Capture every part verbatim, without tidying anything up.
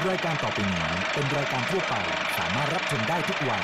รายการต่อไปนี้เป็นรายการทั่วไปสามารถรับชมได้ทุกวัย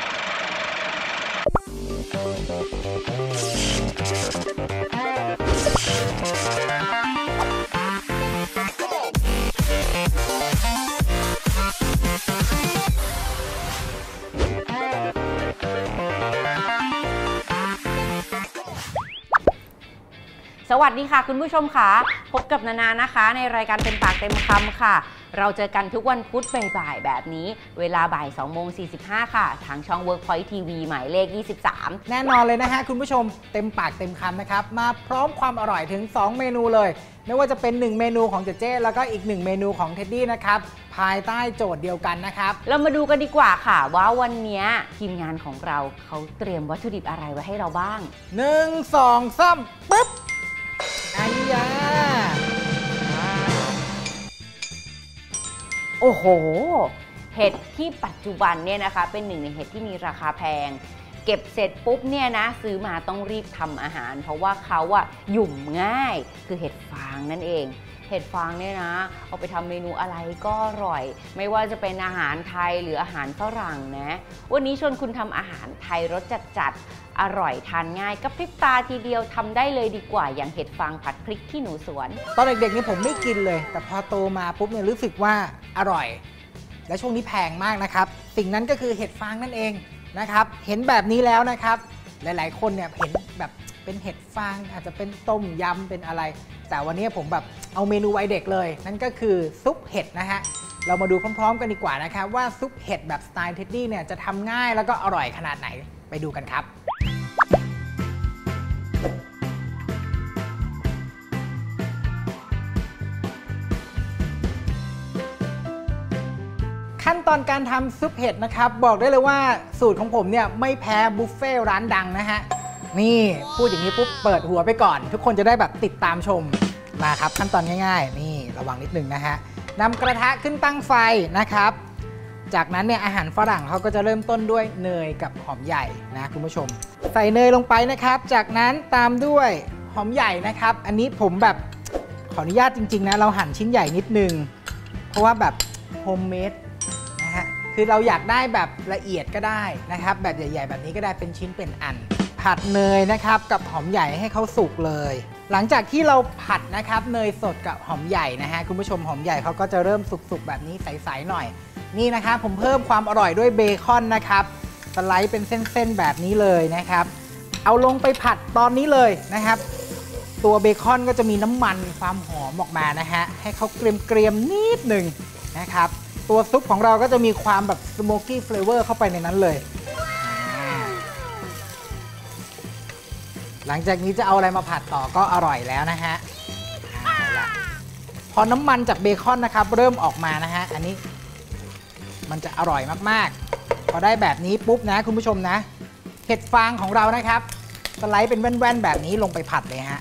สวัสดีค่ะคุณผู้ชมค่ะพบกับนานานะคะในรายการเต็มปากเต็มคำค่ะเราเจอกันทุกวันพุธบ่ายๆแบบนี้เวลาบ่ายสองโมงสี่สิบห้าค่ะทางช่อง Workpoint ที วี หมายเลขยี่สิบสามแน่นอนเลยนะฮะคุณผู้ชมเต็มปากเต็มคำนะครับมาพร้อมความอร่อยถึงสองเมนูเลยไม่ว่าจะเป็นหนึ่งเมนูของเจเจแล้วก็อีกหนึ่งเมนูของเท็ดดี้นะครับภายใต้โจทย์เดียวกันนะครับเรามาดูกันดีกว่าค่ะว่าวันนี้ทีมงานของเราเขาเตรียมวัตถุดิบอะไรไว้ให้เราบ้างหนึ่ง สอง สามปึ๊บไอ้ยาโอ้โหเห็ดที่ปัจจุบันเนี่ยนะคะเป็นหนึ่งในเห็ดที่มีราคาแพงเก็บเสร็จปุ๊บเนี่ยนะซื้อมาต้องรีบทำอาหารเพราะว่าเขาอะหยุ่มง่ายคือเห็ดฟางนั่นเองเห็ดฟางเนี่ยนะเอาไปทำเมนูอะไรก็อร่อยไม่ว่าจะเป็นอาหารไทยหรืออาหารฝรั่งนะวันนี้ชวนคุณทำอาหารไทยรสจัดๆอร่อยทานง่ายกับพริบตาทีเดียวทำได้เลยดีกว่าอย่างเห็ดฟางผัดพริกขี้หนูสวนตอนเด็กๆนี่ผมไม่กินเลยแต่พอโตมาปุ๊บเนี่ยรู้สึกว่าอร่อยและช่วงนี้แพงมากนะครับสิ่งนั้นก็คือเห็ดฟางนั่นเองนะครับเห็นแบบนี้แล้วนะครับหลายๆคนเนี่ยเห็นแบบเป็นเห็ดฟางอาจจะเป็นต้มยำเป็นอะไรแต่วันนี้ผมแบบเอาเมนูวัยเด็กเลยนั่นก็คือซุปเห็ดนะฮะเรามาดูพร้อมๆกันดีกว่านะครับว่าซุปเห็ดแบบสไตล์เท็ดดี้เนี่ยจะทำง่ายแล้วก็อร่อยขนาดไหนไปดูกันครับขั้นตอนการทำซุปเห็ดนะครับบอกได้เลยว่าสูตรของผมเนี่ยไม่แพ้บุฟเฟ่ร้านดังนะฮะนี่พูดอย่างนี้ปุ๊บเปิดหัวไปก่อนทุกคนจะได้แบบติดตามชมมาครับขั้นตอนง่ายๆนี่ระวังนิดนึงนะฮะนำกระทะขึ้นตั้งไฟนะครับจากนั้นเนี่ยอาหารฝรั่งเขาก็จะเริ่มต้นด้วยเนยกับหอมใหญ่นะคุณผู้ชมใส่เนยลงไปนะครับจากนั้นตามด้วยหอมใหญ่นะครับอันนี้ผมแบบขออนุญาตจริงๆนะเราหั่นชิ้นใหญ่นิดนึงเพราะว่าแบบโฮมเมดคือเราอยากได้แบบละเอียดก็ได้นะครับแบบใหญ่ๆแบบนี้ก็ได้เป็นชิ้นเป็นอันผัดเนยนะครับกับหอมใหญ่ให้เขาสุกเลยหลังจากที่เราผัดนะครับเนยสดกับหอมใหญ่นะฮะคุณผู้ชมหอมใหญ่เขาก็จะเริ่มสุกๆแบบนี้ใสๆหน่อยนี่นะครับผมเพิ่มความอร่อยด้วยเบคอนนะครับสไลด์เป็นเส้นๆแบบนี้เลยนะครับเอาลงไปผัดตอนนี้เลยนะครับตัวเบคอนก็จะมีน้ำมันความหอมออกมานะฮะให้เขาเกรียมๆนิดหนึ่งนะครับตัวซุปของเราก็จะมีความแบบสโมกี้เฟลเวอร์เข้าไปในนั้นเลยหลังจากนี้จะเอาอะไรมาผัดต่อก็อร่อยแล้วนะฮะพอน้ำมันจากเบคอนนะครับเริ่มออกมานะฮะอันนี้มันจะอร่อยมากๆพอได้แบบนี้ปุ๊บนะคุณผู้ชมนะเห็ดฟางของเรานะครับสไลด์เป็นแว่นๆแบบนี้ลงไปผัดเลยฮะ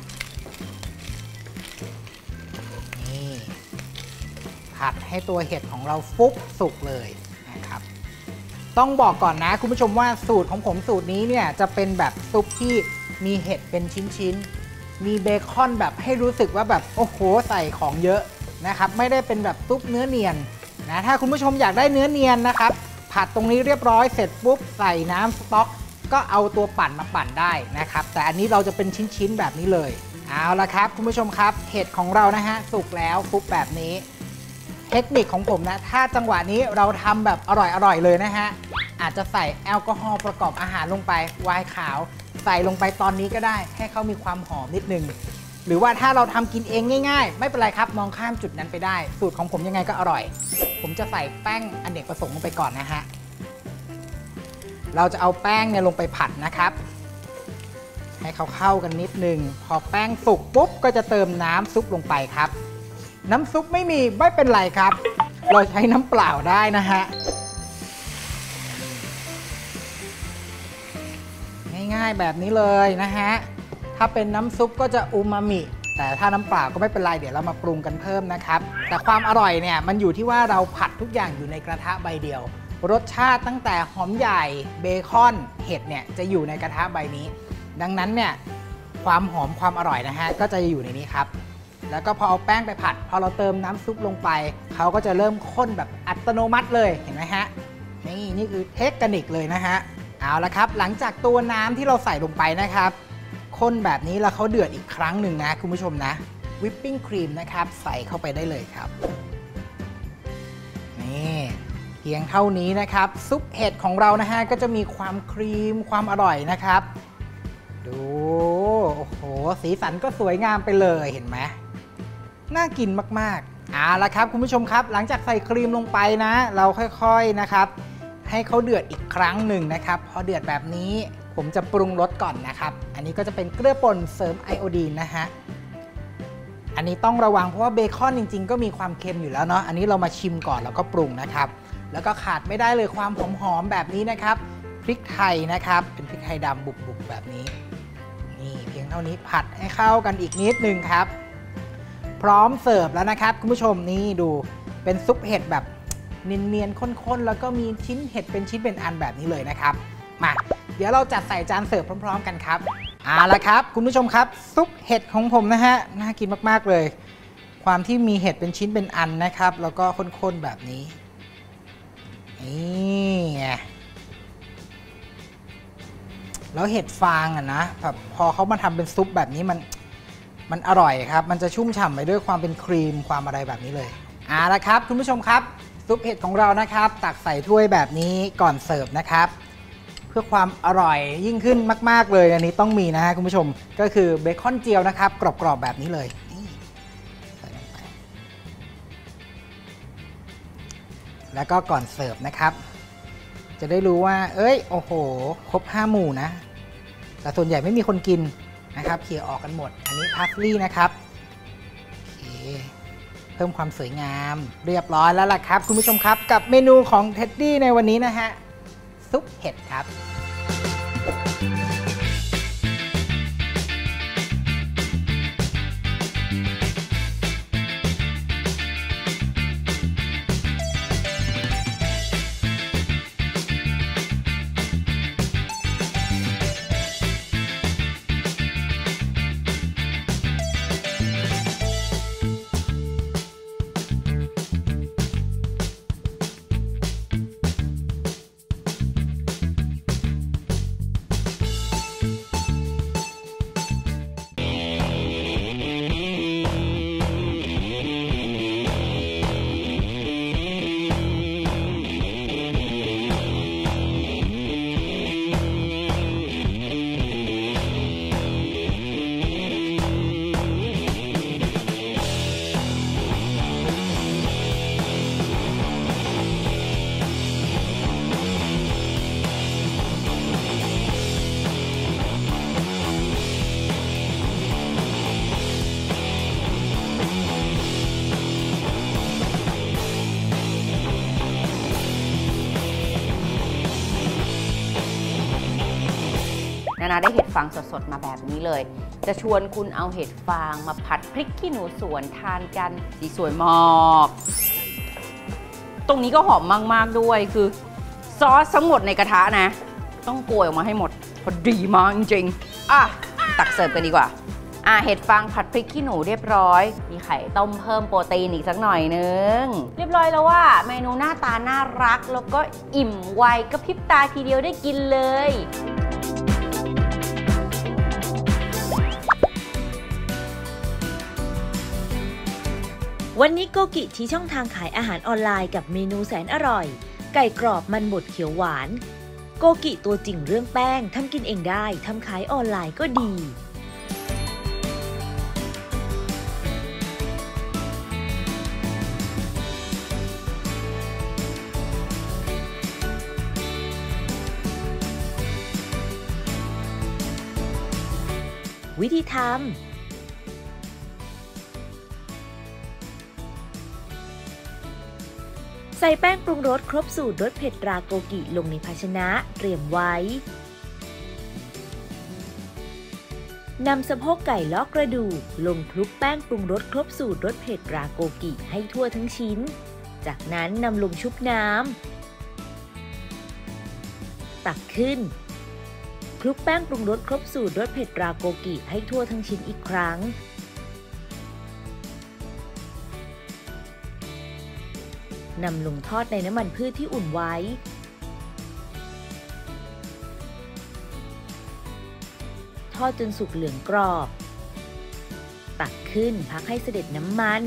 ผัดให้ตัวเห็ดของเราฟุบสุกเลยนะครับต้องบอกก่อนนะคุณผู้ชมว่าสูตรของผมสูตรนี้เนี่ยจะเป็นแบบซุปที่มีเห็ดเป็นชิ้นๆมีเบคอนแบบให้รู้สึกว่าแบบโอ้โหใส่ของเยอะนะครับไม่ได้เป็นแบบซุปเนื้อเนียนนะถ้าคุณผู้ชมอยากได้เนื้อเนียนนะครับผัดตรงนี้เรียบร้อยเสร็จปุ๊บใส่น้ำสต๊อกก็เอาตัวปั่นมาปั่นได้นะครับแต่อันนี้เราจะเป็นชิ้นๆแบบนี้เลยเอาละครับคุณผู้ชมครับเห็ดของเรานะฮะสุกแล้วฟุบแบบนี้เทคนิคของผมนะถ้าจังหวะนี้เราทำแบบอร่อยๆเลยนะฮะอาจจะใส่แอลกอฮอล์ประกอบอาหารลงไปไวน์ขาวใส่ลงไปตอนนี้ก็ได้ให้เขามีความหอมนิดนึงหรือว่าถ้าเราทำกินเองง่ายๆไม่เป็นไรครับมองข้ามจุดนั้นไปได้สูตรของผมยังไงก็อร่อยผมจะใส่แป้งอเนกประสงค์ลงไปก่อนนะฮะเราจะเอาแป้งเนี่ยลงไปผัดนะครับให้เขาเข้ากันนิดนึงพอแป้งสุกปุ๊บก็จะเติมน้ำซุปลงไปครับน้ำซุปไม่มีไม่เป็นไรครับเราใช้น้ำเปล่าได้นะฮะง่ายๆแบบนี้เลยนะฮะถ้าเป็นน้ำซุปก็จะอูมามิแต่ถ้าน้ำเปล่าก็ไม่เป็นไรเดี๋ยวเรามาปรุงกันเพิ่มนะครับแต่ความอร่อยเนี่ยมันอยู่ที่ว่าเราผัดทุกอย่างอยู่ในกระทะใบเดียวรสชาติตั้งแต่หอมใหญ่เบคอนเห็ดเนี่ยจะอยู่ในกระทะใบนี้ดังนั้นเนี่ยความหอมความอร่อยนะฮะก็จะอยู่ในนี้ครับแล้วก็พอเอาแป้งไปผัดพอเราเติมน้ำซุปลงไปเขาก็จะเริ่มข้นแบบอัตโนมัติเลยเห็นไหมฮะนี่นี่คือเทคนิคเลยนะฮะเอาละครับหลังจากตัวน้ำที่เราใส่ลงไปนะครับข้นแบบนี้แล้วเขาเดือดอีกครั้งหนึ่งนะคุณผู้ชมนะวิปปิ้งครีมนะครับใส่เข้าไปได้เลยครับนี่เพียงเท่านี้นะครับซุปเห็ดของเรานะฮะก็จะมีความครีมความอร่อยนะครับดูโอ้โหสีสันก็สวยงามไปเลยเห็นไหมน่ากินมากๆเอาละครับคุณผู้ชมครับหลังจากใส่ครีมลงไปนะเราค่อยๆนะครับให้เขาเดือดอีกครั้งหนึ่งนะครับพอเดือดแบบนี้ผมจะปรุงรสก่อนนะครับอันนี้ก็จะเป็นเกลือป่นเสริมไอโอดีนนะฮะอันนี้ต้องระวังเพราะว่าเบคอนจริงๆก็มีความเค็มอยู่แล้วเนาะอันนี้เรามาชิมก่อนแล้วก็ปรุงนะครับแล้วก็ขาดไม่ได้เลยความหอมๆแบบนี้นะครับพริกไทยนะครับเป็นพริกไทยดำบุบๆแบบนี้นี่เพียงเท่านี้ผัดให้เข้ากันอีกนิดนึงครับพร้อมเสิร์ฟแล้วนะครับคุณผู้ชมนี่ดูเป็นซุปเห็ดแบบเนียนๆข้นๆแล้วก็มีชิ้นเห็ดเป็นชิ้นเป็นอันแบบนี้เลยนะครับมาเดี๋ยวเราจัดใส่จานเสิร์ฟพร้อมๆกันครับเอาละครับคุณผู้ชมครับซุปเห็ดของผมนะฮะน่ากินมากๆเลยความที่มีเห็ดเป็นชิ้นเป็นอันนะครับแล้วก็ข้นๆแบบนี้นี่ไงแล้วเห็ดฟางอ่ะนะแบบพอเขามาทำเป็นซุปแบบนี้มันมันอร่อยครับมันจะชุ่มฉ่ำไปด้วยความเป็นครีมความอะไรแบบนี้เลยเอาละครับคุณผู้ชมครับซุปเห็ดของเรานะครับตักใส่ถ้วยแบบนี้ก่อนเสิร์ฟนะครับเพื่อความอร่อยยิ่งขึ้นมากๆเลยอันนี้ต้องมีนะฮะคุณผู้ชมก็คือเบคอนเจียวนะครับกรอบๆแบบนี้เลยใส่ลงไปแล้วก็ก่อนเสิร์ฟนะครับจะได้รู้ว่าเอ้ยโอ้โหครบห้าหมู่นะแต่ส่วนใหญ่ไม่มีคนกินนะครับเขี่ยออกกันหมดอันนี้พาร์สลีย์นะครับโอเคเพิ่มความสวยงามเรียบร้อยแล้วล่ะครับคุณผู้ชมครับกับเมนูของเท็ดดี้ในวันนี้นะฮะซุปเห็ดครับนานาได้เห็ดฟางสดๆมาแบบนี้เลยจะชวนคุณเอาเห็ดฟางมาผัดพริกขี้หนูสวนทานกันสีสวยมากตรงนี้ก็หอมมากๆด้วยคือซอสทั้งหมดในกระทะนะต้องโกยออกมาให้หมดพอดีมากจริงๆอ่ะตักเสิร์ฟกันดีกว่าอ่ะเห็ดฟางผัดพริกขี้หนูเรียบร้อยมีไข่ต้มเพิ่มโปรตีนอีกสักหน่อยนึงเรียบร้อยแล้วว่าเมนูหน้าตาน่ารักแล้วก็อิ่มไวก็พริบตาทีเดียวได้กินเลยวันนี้โกกิชี้ช่องทางขายอาหารออนไลน์กับเมนูแสนอร่อยไก่กรอบมันบดเขียวหวานโกกิตัวจริงเรื่องแป้งทำกินเองได้ทำขายออนไลน์ก็ดีวิธีทำใส่แป้งปรุงรสครบสูตรรสเผ็ดราโกกิลงในภาชนะเตรียมไว้นำสะโพกไก่ลอกกระดูกลงคลุกแป้งปรุงรสครบสูตรรสเผ็ดราโกกิให้ทั่วทั้งชิ้นจากนั้นนำลงชุบน้ำตักขึ้นคลุกแป้งปรุงรสครบสูตรรสเผ็ดราโกกิให้ทั่วทั้งชิ้นอีกครั้งนำลงทอดในน้ำมันพืชที่อุ่นไว้ทอดจนสุกเหลืองกรอบตักขึ้นพักให้เสด็จน้ำมัน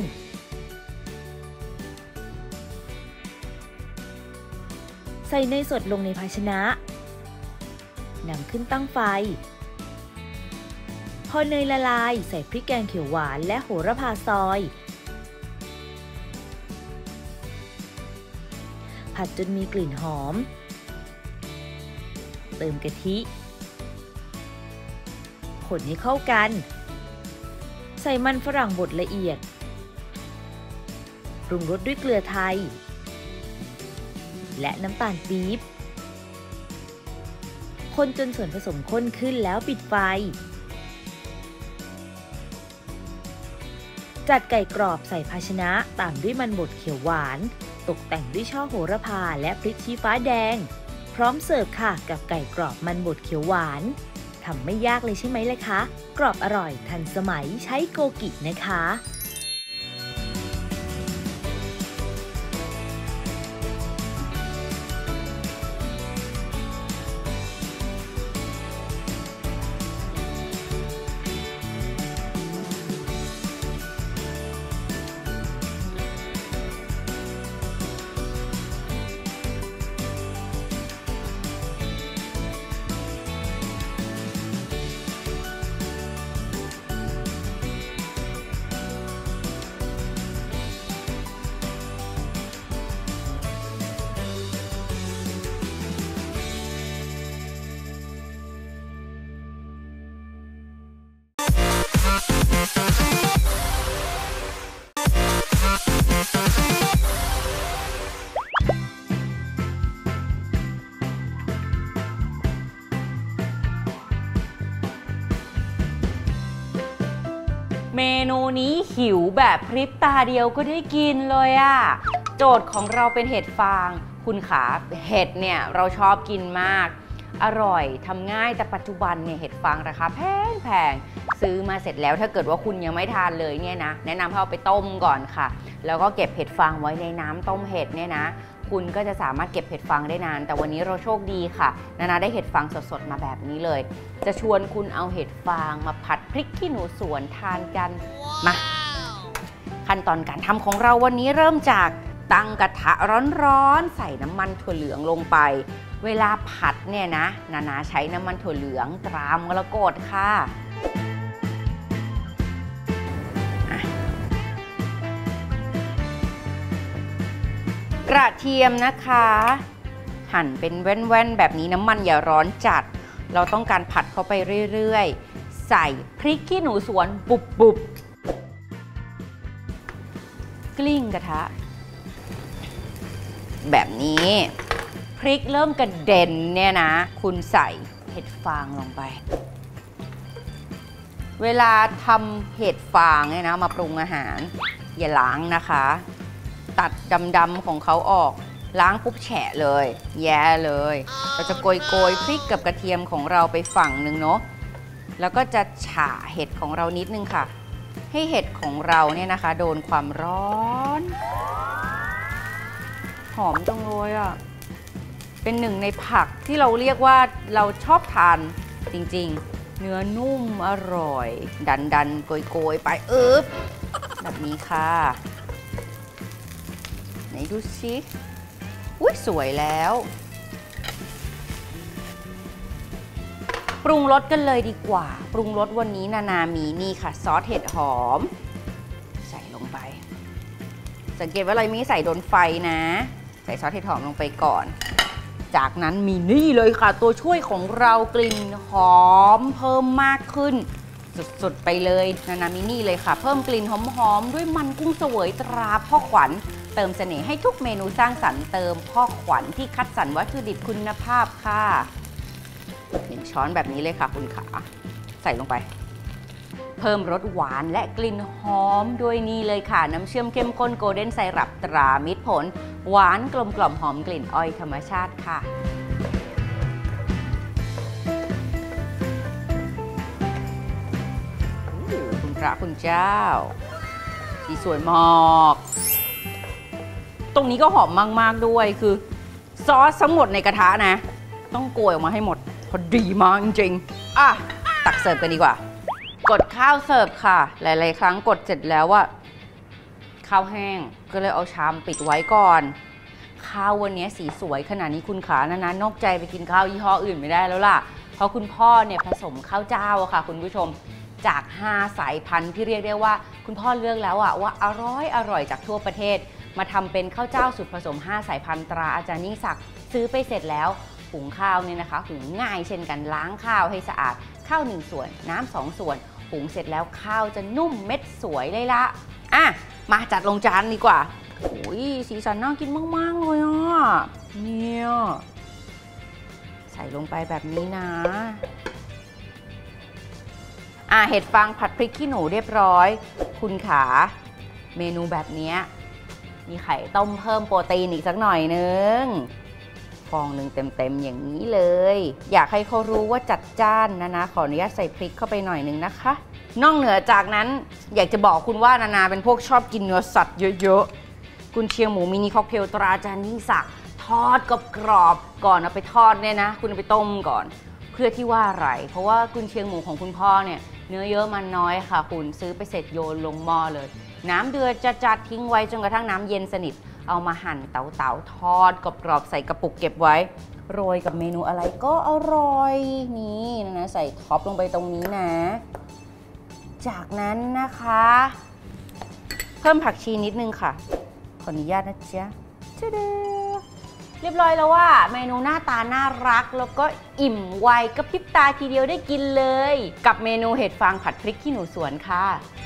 ใส่เนยสดลงในภาชนะนำขึ้นตั้งไฟพอเนยละลายใส่พริกแกงเขียวหวานและโหระพาซอยผัดจนมีกลิ่นหอมเติมกะทิคนให้เข้ากันใส่มันฝรั่งบดละเอียดปรุงรสด้วยเกลือไทยและน้ำตาลปี๊บคนจนส่วนผสมข้นขึ้นแล้วปิดไฟจัดไก่กรอบใส่ภาชนะตามด้วยมันบดเขียวหวานตกแต่งด้วยช่อโหระพาและพริกชี้ฟ้าแดงพร้อมเสิร์ฟค่ะกับไก่กรอบมันบดเขียวหวานทำไม่ยากเลยใช่ไหมล่ะคะกรอบอร่อยทันสมัยใช้โกกินะคะเมนูนี้หิวแบบพริบตาเดียวก็ได้กินเลยอะโจทย์ของเราเป็นเห็ดฟางคุณขาเห็ดเนี่ยเราชอบกินมากอร่อยทำง่ายแต่ปัจจุบันเนี่ยเห็ดฟางราคาแพงแพงซื้อมาเสร็จแล้วถ้าเกิดว่าคุณยังไม่ทานเลยเนี่ยนะแนะนำให้เอาไปต้มก่อนค่ะแล้วก็เก็บเห็ดฟางไว้ในน้ำต้มเห็ดเนี่ยนะคุณก็จะสามารถเก็บเห็ดฟางได้นานแต่วันนี้เราโชคดีค่ะนานาได้เห็ดฟางสดๆมาแบบนี้เลยจะชวนคุณเอาเห็ดฟางมาผัดพริกขี้หนูสวนทานกันมาขั้นตอนการทำของเราวันนี้เริ่มจากตั้งกระทะร้อนๆใส่น้ำมันถั่วเหลืองลงไปเวลาผัดเนี่ยนะนานาใช้น้ำมันถั่วเหลืองตรามรกตค่ะกระเทียมนะคะหั่นเป็นแว่นๆแบบนี้น้ำมันอย่าร้อนจัดเราต้องการผัดเข้าไปเรื่อยๆใส่พริกขี้หนูสวนบุบๆกลิ้งกระทะแบบนี้พริกเริ่มกระเด็นเนี่ยนะคุณใส่เห็ดฟางลงไปเวลาทำเห็ดฟางเนี่ยนะมาปรุงอาหารอย่าล้างนะคะตัดดำๆของเขาออกล้างปุ๊บแฉะเลยแย่เลยเราจะโกยโกยพริกกับกระเทียมของเราไปฝั่งหนึ่งเนาะแล้วก็จะฉ่าเห็ดของเรานิดนึงค่ะให้เห็ดของเราเนี่ยนะคะโดนความร้อนหอมจังเลยอ่ะเป็นหนึ่งในผักที่เราเรียกว่าเราชอบทานจริงๆเนื้อนุ่มอร่อยดันดันโกยโกยไปเอิบแบบนี้ค่ะไหนดูสิอุ้ยสวยแล้วปรุงรสกันเลยดีกว่าปรุงรสวันนี้นานามีนี่ค่ะซอสเห็ดหอมใส่ลงไปสังเกตว่าเราไม่ใส่โดนไฟนะใส่ซอสเห็ดหอมลงไปก่อนจากนั้นมีนี่เลยค่ะตัวช่วยของเรากลิ่นหอมเพิ่มมากขึ้นสุดๆไปเลยนานามินี่เลยค่ะเพิ่มกลิ่นหอมๆด้วยมันกุ้งเสวยตราพ่อขวัญเติมเสน่ห์ให้ทุกเมนูสร้างสรรค์เติมพ่อขวัญที่คัดสรรวัตถุดิบคุณภาพค่ะหนึ่งช้อนแบบนี้เลยค่ะคุณขาใส่ลงไปเพิ่มรสหวานและกลิ่นหอมด้วยนี่เลยค่ะน้ำเชื่อมเข้มข้นโกลเด้นไซรัปตรามิตรผลหวานกลมกล่อมหอมกลิ่นอ้อยธรรมชาติค่ะคุณพระคุณเจ้าสีสวยมากตรงนี้ก็หอมมากๆด้วยคือซอสทั้งหมดในกระทะนะต้องโกยออกมาให้หมดพอดีมากจริงๆอ่ะตักเสิร์ฟกันดีกว่ากดข้าวเสิร์ฟค่ะหลายๆครั้งกดเสร็จแล้วว่าข้าวแห้งก็เลยเอาชามปิดไว้ก่อนข้าววันนี้สีสวยขนาดนี้คุณขานะนะนอกใจไปกินข้าวยี่ห้ออื่นไม่ได้แล้วล่ะเพราะคุณพ่อเนี่ยผสมข้าวเจ้าอะค่ะคุณผู้ชมจากห้าสายพันธุ์ที่เรียกได้ว่าคุณพ่อเลือกแล้วอะว่าอร่อยอร่อยจากทั่วประเทศมาทำเป็นข้าวเจ้าสูตรผสมห้าสายพันธุ์ตราอาจารย์ยิ่งศักดิ์ซื้อไปเสร็จแล้วหุงข้าวเนี่ยนะคะหุงง่ายเช่นกันล้างข้าวให้สะอาดข้าวหนึ่งส่วนน้ำสองส่วนหุงเสร็จแล้วข้าวจะนุ่มเม็ดสวยเลยละอ่ะมาจัดลงจานดีกว่าโอ้ยสีสันน่ากินมากๆเลยอ่ะเนี่ยใส่ลงไปแบบนี้นะอ่ะเห็ดฟางผัดพริกขี้หนูเรียบร้อยคุณขาเมนูแบบนี้มีไข่ต้มเพิ่มโปรตีนอีกสักหน่อยนึงฟองหนึ่งเต็มๆอย่างนี้เลยอยากให้เขารู้ว่าจัดจ้านนะนะขออนุญาตใส่พริกเข้าไปหน่อยนึงนะคะนอกเหนือจากนั้นอยากจะบอกคุณว่านานาเป็นพวกชอบกินเนื้อสัตว์เยอะๆกุนเชียงหมูมินิค็อกเทลตราอาจารย์ยิ่งศักดิ์ทอดกรอบๆก่อนเอาไปทอดเนี่ยนะคุณเอาไปต้มก่อนเพื่อที่ว่าอะไรเพราะว่ากุนเชียงหมูของคุณพ่อเนี่ยเนื้อเยอะมันน้อยค่ะคุณซื้อไปเสร็จโยนลงหม้อเลยน้ำเดือดจะจัดทิ้งไว้จนกระทั่งน้ำเย็นสนิทเอามาหั่นเต๋าๆทอดกรอบๆใส่กระปุกเก็บไว้โรยกับเมนูอะไรก็อร่อยนี่นะใส่ท็อปลงไปตรงนี้นะจากนั้นนะคะเพิ่มผักชีนิดนึงค่ะขออนุญาตนะจ๊ะเรียบร้อยแล้วว่าเมนูหน้าตาน่ารักแล้วก็อิ่มไวกระพริบตาทีเดียวได้กินเลยกับเมนูเห็ดฟางผัดพริกขี้หนูสวนค่ะ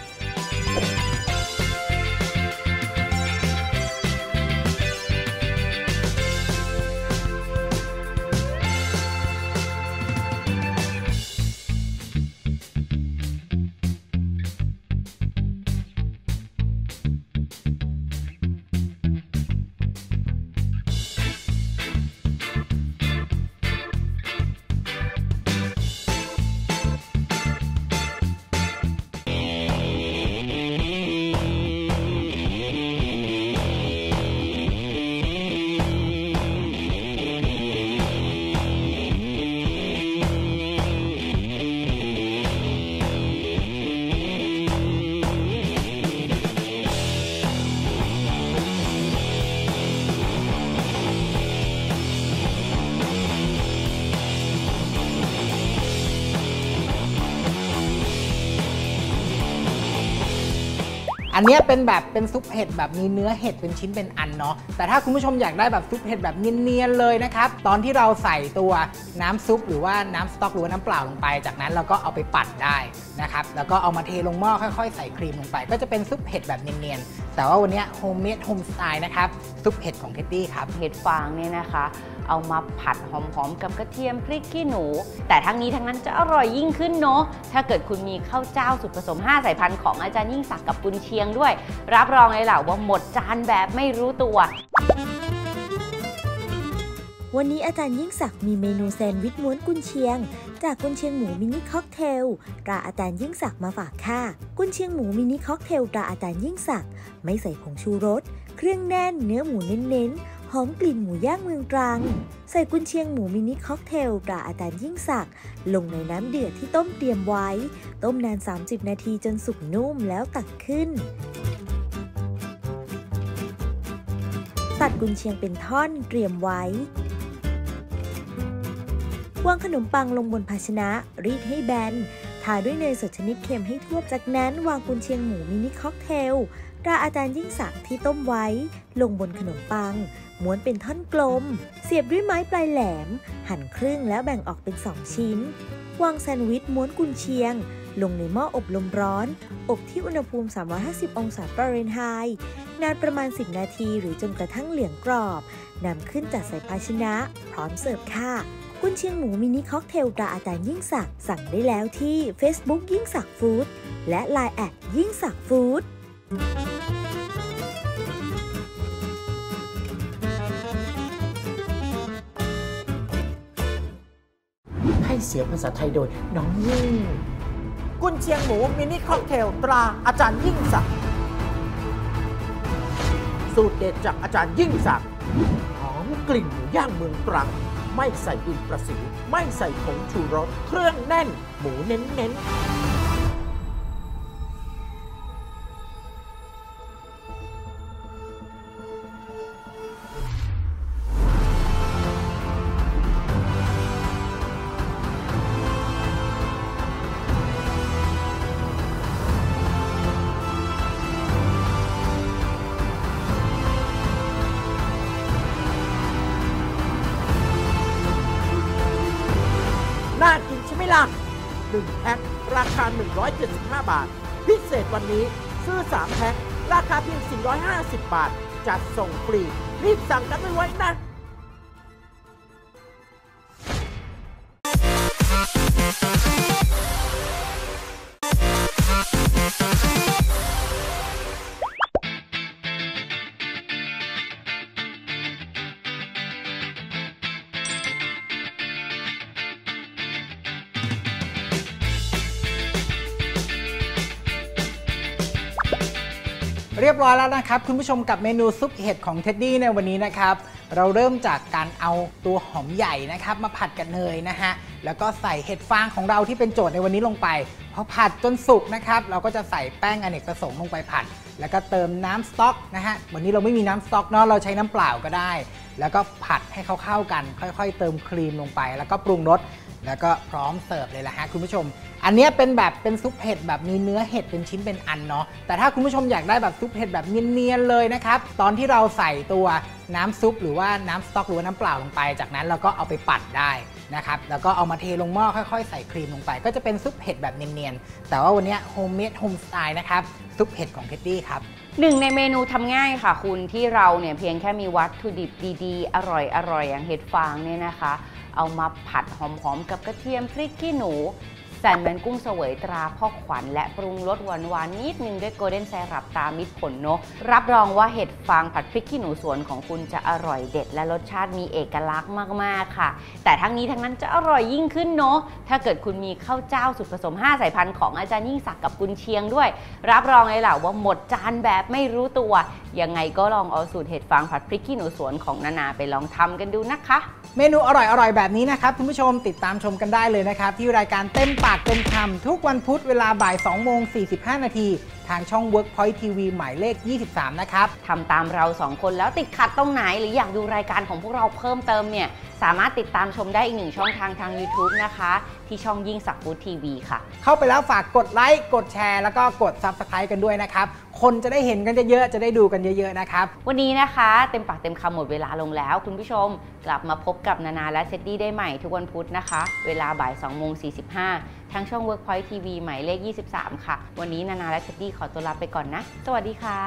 อันนี้เป็นแบบเป็นซุปเห็ดแบบมีเนื้อเห็ดเป็นชิ้นเป็นอันเนาะแต่ถ้าคุณผู้ชมอยากได้แบบซุปเห็ดแบบเนียนๆเลยนะครับตอนที่เราใส่ตัวน้ำซุปหรือว่าน้ำสต๊อกหรือว่าน้ำเปล่าลงไปจากนั้นเราก็เอาไปปั่นได้นะครับแล้วก็เอามาเทลงหม้อค่อยๆใส่ครีมลงไปก็จะเป็นซุปเห็ดแบบเนียนๆแต่ว่าวันนี้โฮมเมดโฮมสไตล์นะครับซุปเห็ดของเท็ดดี้ครับเห็ดฟางเนี่ยนะคะเอามาผัดหอมๆกับกระเทียมพริกขี้หนูแต่ทั้งนี้ทั้งนั้นจะอร่อยยิ่งขึ้นเนาะถ้าเกิดคุณมีข้าวเจ้าสูตรผสมห้าสายพันธุ์ของอาจารย์ยิ่งศักดิ์กับกุนเชียงด้วยรับรองเลยแหละว่าหมดจานแบบไม่รู้ตัววันนี้อาจารย์ยิ่งศักดิ์มีเมนูแซนด์วิชม้วนกุนเชียงจากกุนเชียงหมูมินิค็อกเทลตราอาจารย์ยิ่งศักดิ์มาฝากค่ะกุนเชียงหมูมินิค็อกเทลตราอาจารย์ยิ่งศักดิ์ไม่ใส่ผงชูรสเครื่องแน่นเนื้อหมูเน้นๆหอมกลิ่นหมูย่างเมืองตรังใส่กุนเชียงหมูมินิค็อกเทลตราอาจารย์ยิ่งศักดิ์ลงในน้ำเดือดที่ต้มเตรียมไว้ต้มนานสามสิบนาทีจนสุกนุ่มแล้วตักขึ้นตัดกุนเชียงเป็นท่อนเตรียมไว้วางขนมปังลงบนภาชนะรีดให้แบนทาด้วยเนยสดชนิดเค็มให้ทั่วจากนั้นวางกุนเชียงหมูมินิค็อกเทลตราอาจารย์ยิ่งศักดิ์ที่ต้มไว้ลงบนขนมปังม้วนเป็นท่อนกลมเสียบด้วยไม้ปลายแหลมหั่นครึ่งแล้วแบ่งออกเป็นสองชิ้นวางแซนด์วิชม้วนกุนเชียงลงในหม้ออบลมร้อนอบที่อุณหภูมิสามร้อยห้าสิบองศาฟาเรนไฮต์นานประมาณสิบนาทีหรือจนกระทั่งเหลืองกรอบนำขึ้นจัดใส่ภาชนะพร้อมเสิร์ฟค่ะกุนเชียงหมูมินิค็อกเทลตราอาจารย์ยิ่งศักดิ์สั่งได้แล้วที่ Facebook ยิ่งศักดิ์ฟู้ดและ ไลน์ แอทยิ่งศักดิ์ฟู้ดให้เสียงภาษาไทยโดยน้องยิ่งกุนเชียงหมูมินิค็อกเทลตราอาจารย์ยิ่งศักดิ์สูสูตรเด็ดจากอาจารย์ยิ่งศักดิ์หอมกลิ่นหมูย่างเมืองตรังไม่ใส่ดินประสิวไม่ใส่ผงชูรสเครื่องแน่นหมูเน้นๆน่ากินใช่ไหมล่ะหนึ่งแพ็คราคาหนึ่งร้อยเจ็ดสิบห้าบาทพิเศษวันนี้ซื้อสามแพ็คราคาเพียงสี่ร้อยห้าสิบบาทจัดส่งฟรีรีบสั่งกันไว้นะเรียบร้อยแล้วนะครับคุณผู้ชมกับเมนูซุปเห็ดของเท็ดดี้ในวันนี้นะครับเราเริ่มจากการเอาตัวหอมใหญ่นะครับมาผัดกับเนยนะฮะแล้วก็ใส่เห็ดฟางของเราที่เป็นโจทย์ในวันนี้ลงไปพอผัดจนสุกนะครับเราก็จะใส่แป้งอเนกประสงค์ลงไปผัดแล้วก็เติมน้ำสต๊อกนะฮะวันนี้เราไม่มีน้ำสต๊อกเนาะเราใช้น้ำเปล่าก็ได้แล้วก็ผัดให้เข้าๆกันค่อยๆเติมครีมลงไปแล้วก็ปรุงรสแล้วก็พร้อมเสิร์ฟเลยละฮะคุณผู้ชมอันนี้เป็นแบบเป็นซุปเห็ดแบบมีเนื้อเห็ดเป็นชิ้นเป็นอันเนาะแต่ถ้าคุณผู้ชมอยากได้แบบซุปเห็ดแบบเนียนๆเลยนะครับตอนที่เราใส่ตัวน้ำซุปหรือว่าน้ำสต๊อกหรือว่าน้ำเปล่าลงไปจากนั้นเราก็เอาไปปั่นได้นะครับแล้วก็เอามาเทลงหม้อค่อยๆใส่ครีมลงไปก็จะเป็นซุปเห็ดแบบเนียนๆแต่ว่าวันนี้โฮมเมดโฮมสไตล์นะครับซุปเห็ดของเท็ดดี้ครับหนึ่งในเมนูทำง่ายค่ะคุณที่เราเนี่ยเพียงแค่มีวัตถุดิบดีๆอร่อยๆอย่างเห็ดฟางเนี่ยนะคะเอามาผัดหอมๆกับกระเทียมพริกขี้หนูใส่มันกุ้งเสวยตราพ่อขวัญและปรุงรสหวานๆนิดนึงด้วยโกลเด้นไซรัปตามิตรผลนกรับรองว่าเห็ดฟางผัดพริกขี้หนูสวนของคุณจะอร่อยเด็ดและรสชาติมีเอกลักษณ์มากๆค่ะแต่ทั้งนี้ทั้งนั้นจะอร่อยยิ่งขึ้นเนาะถ้าเกิดคุณมีข้าวเจ้าสูตรผสมห้าสายพันธุ์ของอาจารย์ยิ่งศักดิ์กับกุนเชียงด้วยรับรองเลยแหละว่าหมดจานแบบไม่รู้ตัวยังไงก็ลองเอาสูตรเห็ดฟางผัดพริกขี้หนูสวนของนานาไปลองทำกันดูนะคะเมนูอร่อยๆแบบนี้นะครับคุณผู้ชมติดตามชมกันได้เลยนะครับที่รายการเต็มปากเต็มคำทุกวันพุธเวลาบ่ายสองโมงสี่สิบห้านาทีทางช่อง Workpoint ที วี หมายเลขยี่สิบสามนะครับทำตามเราสองคนแล้วติดขัดตรงไหนหรืออยากดูรายการของพวกเราเพิ่มเติมเนี่ยสามารถติดตามชมได้อีกหนึ่งช่องทางทาง YouTube นะคะที่ช่องยิ่งศักดิ์ฟู้ดทีวีค่ะเข้าไปแล้วฝากกดไลค์กดแชร์แล้วก็กด ซับสไครบ์ กันด้วยนะครับคนจะได้เห็นกันเยอะๆจะได้ดูกันเยอะๆนะครับวันนี้นะคะเต็มปากเต็มคำหมดเวลาลงแล้วคุณผู้ชมกลับมาพบกับนานาและเท็ดดี้ได้ใหม่ทุกวันพุธนะคะเวลาบ่ายสองโมงสี่สิบห้าทางช่อง Workpoint ที วี หมายเลขยี่สิบสามค่ะวันนี้นานาและเท็ดดี้ขอตัวลาไปก่อนนะสวัสดีค่ะ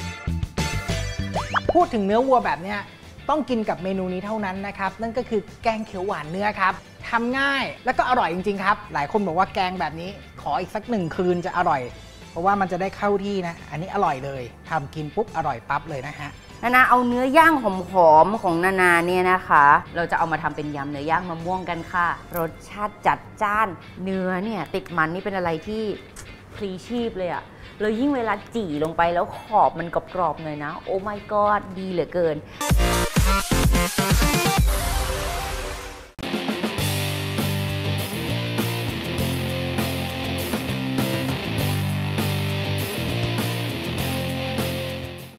พูดถึงเนื้อวัวแบบเนี้ยต้องกินกับเมนูนี้เท่านั้นนะครับนั่นก็คือแกงเขียวหวานเนื้อครับทำง่ายและก็อร่อยจริงๆครับหลายคนบอกว่าแกงแบบนี้ขออีกสักหนึ่งคืนจะอร่อยเพราะว่ามันจะได้เข้าที่นะอันนี้อร่อยเลยทำกินปุ๊บอร่อยปั๊บเลยนะฮะนานาเอาเนื้อย่างหอมๆของนานาเนี่ยนะคะเราจะเอามาทำเป็นยำเนื้อย่างมะม่วงกันค่ะรสชาติจัดจ้านเนื้อเนี่ยติดมันนี่เป็นอะไรที่พลีชีพเลยอะแล้วยิ่งเวลาจี่ลงไปแล้วขอบมันกรอบๆหน่อยนะโอ้ my god ดีเหลือเกิน